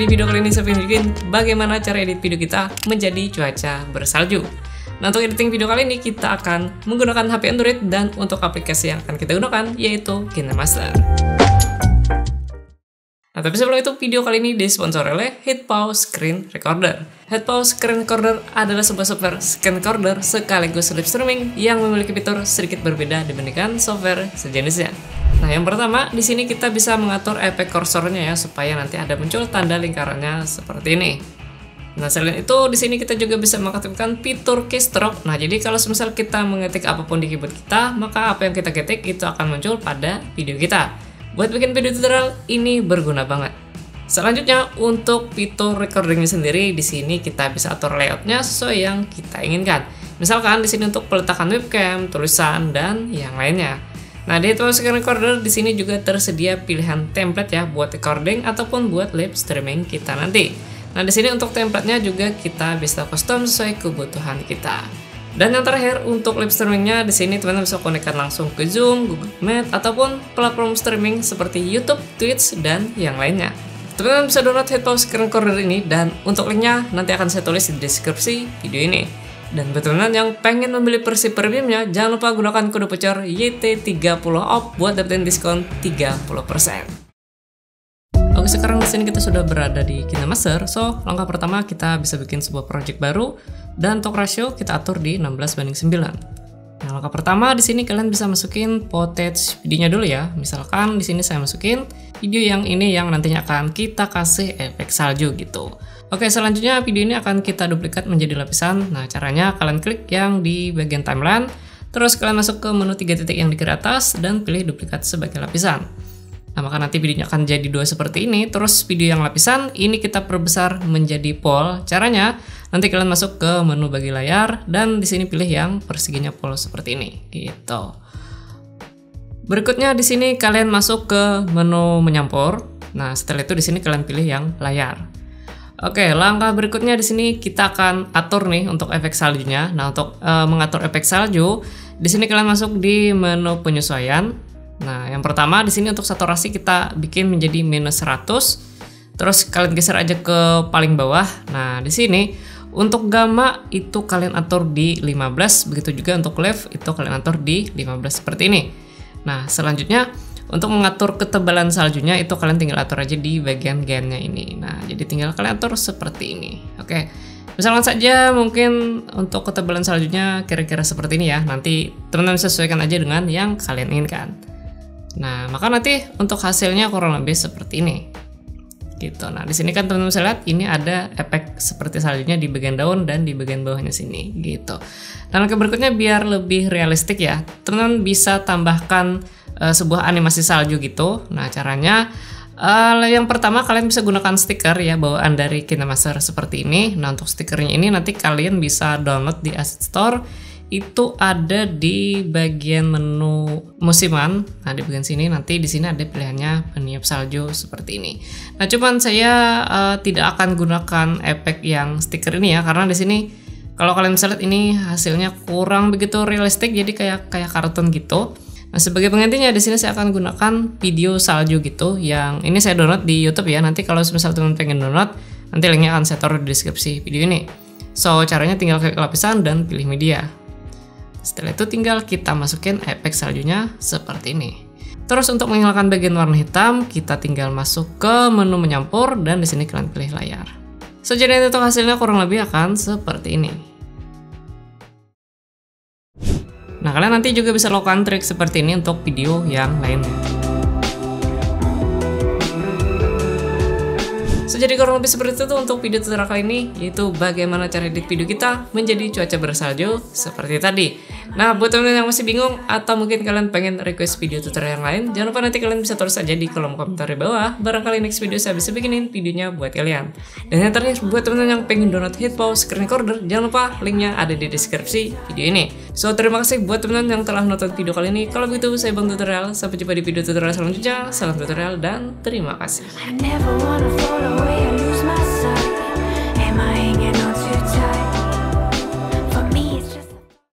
di video kali ini saya ingin tunjukin bagaimana cara edit video kita menjadi cuaca bersalju. Nah, untuk editing video kali ini kita akan menggunakan HP Android dan untuk aplikasi yang akan kita gunakan yaitu KineMaster. Nah, tapi sebelum itu, video kali ini disponsori oleh Hitpau Screen Recorder. Hitpau Screen Recorder adalah sebuah software screen recorder sekaligus live streaming yang memiliki fitur sedikit berbeda dibandingkan software sejenisnya. Nah, yang pertama, di sini kita bisa mengatur efek kursornya ya, supaya nanti ada muncul tanda lingkarannya seperti ini. Nah, selain itu, di sini kita juga bisa mengaktifkan fitur keystroke. Nah, jadi kalau misal kita mengetik apapun di keyboard kita, maka apa yang kita ketik itu akan muncul pada video kita. Buat bikin video tutorial ini berguna banget. Selanjutnya, untuk fitur recordingnya sendiri, di sini kita bisa atur layoutnya sesuai yang kita inginkan. Misalkan di sini untuk peletakan webcam, tulisan, dan yang lainnya. Nah, di Hitpau Screen Recorder di sini juga tersedia pilihan template ya buat recording ataupun buat live streaming kita nanti. Nah, di sini untuk templatenya juga kita bisa custom sesuai kebutuhan kita. Dan yang terakhir, untuk live streamingnya di sini teman-teman bisa konekkan langsung ke Zoom, Google Meet, ataupun platform streaming seperti YouTube, Twitch, dan yang lainnya. Teman-teman bisa download Hitpau Screen Recorder ini, dan untuk linknya nanti akan saya tulis di deskripsi video ini. Dan buat teman-teman yang pengen membeli versi premiumnya, jangan lupa gunakan kode voucher YT30OFF buat dapetin diskon 30%. Oke, sekarang di sini kita sudah berada di KineMaster. So, langkah pertama kita bisa bikin sebuah project baru dan untuk rasio kita atur di 16:9. Nah, langkah pertama di sini kalian bisa masukin footage videonya dulu ya. Misalkan di sini saya masukin video yang ini yang nantinya akan kita kasih efek salju gitu. Oke, selanjutnya video ini akan kita duplikat menjadi lapisan. Nah, caranya kalian klik yang di bagian timeline, terus kalian masuk ke menu 3 titik yang di kiri atas dan pilih duplikat sebagai lapisan. Nah, maka nanti videonya akan jadi dua seperti ini. Terus video yang lapisan ini kita perbesar menjadi pole. Caranya nanti kalian masuk ke menu bagi layar dan di sini pilih yang perseginya pole seperti ini gitu. Berikutnya di sini kalian masuk ke menu menyampur. Nah, setelah itu di sini kalian pilih yang layar. Oke, langkah berikutnya di sini kita akan atur nih untuk efek saljunya. Nah, untuk mengatur efek salju, di sini kalian masuk di menu penyesuaian. Nah, yang pertama di sini untuk saturasi kita bikin menjadi -100. Terus kalian geser aja ke paling bawah. Nah, di sini untuk gamma itu kalian atur di 15, begitu juga untuk left itu kalian atur di 15 seperti ini. Nah, selanjutnya untuk mengatur ketebalan saljunya itu kalian tinggal atur aja di bagian gennya ini. Nah, jadi tinggal kalian atur seperti ini. Oke. Misalkan saja mungkin untuk ketebalan saljunya kira-kira seperti ini ya. Nanti teman-teman sesuaikan aja dengan yang kalian inginkan. Nah, maka nanti untuk hasilnya kurang lebih seperti ini. Gitu. Nah, di sini kan teman-teman bisa lihat ini ada efek seperti saljunya di bagian daun dan di bagian bawahnya sini gitu. Dan langkah berikutnya biar lebih realistik ya, teman-teman bisa tambahkan sebuah animasi salju gitu. Nah, caranya yang pertama kalian bisa gunakan stiker ya bawaan dari KineMaster seperti ini. Nah, untuk stikernya ini nanti kalian bisa download di Asset Store. Itu ada di bagian menu musiman. Nah, di bagian sini nanti di sini ada pilihannya peniup salju seperti ini. Nah, cuman saya tidak akan gunakan efek yang stiker ini ya, karena di sini kalau kalian bisa lihat ini hasilnya kurang begitu realistik, jadi kayak kartun gitu. Nah, sebagai penggantinya di sini saya akan gunakan video salju gitu. Yang ini saya download di YouTube ya. Nanti kalau misalnya teman pengen download, nanti linknya akan saya taruh di deskripsi video ini. So, caranya tinggal klik lapisan dan pilih media. Setelah itu tinggal kita masukin efek saljunya seperti ini. Terus untuk menghilangkan bagian warna hitam, kita tinggal masuk ke menu menyampur dan di sini kalian pilih layar. So, jadi untuk hasilnya kurang lebih akan seperti ini. Nah, kalian nanti juga bisa lakukan trik seperti ini untuk video yang lainnya. So, jadi kurang lebih seperti itu untuk video tutorial kali ini, yaitu bagaimana cara edit video kita menjadi cuaca bersalju seperti tadi. Nah, buat teman-teman yang masih bingung atau mungkin kalian pengen request video tutorial yang lain, jangan lupa nanti kalian bisa tulis aja di kolom komentar di bawah. Barangkali next video saya bisa bikinin videonya buat kalian. Dan yang terakhir, buat teman-teman yang pengen download Hitpau Screen Recorder, jangan lupa linknya ada di deskripsi video ini. So, terima kasih buat teman-teman yang telah nonton video kali ini. Kalau begitu, saya Bang Tutorial. Sampai jumpa di video tutorial selanjutnya. Salam tutorial dan terima kasih.